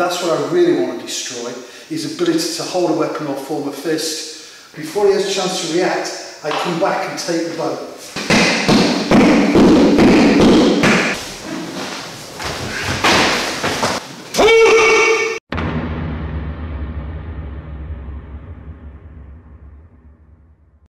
that's what I really want to destroy, his ability to hold a weapon or form a fist. Before he has a chance to react, I come back and take the bow.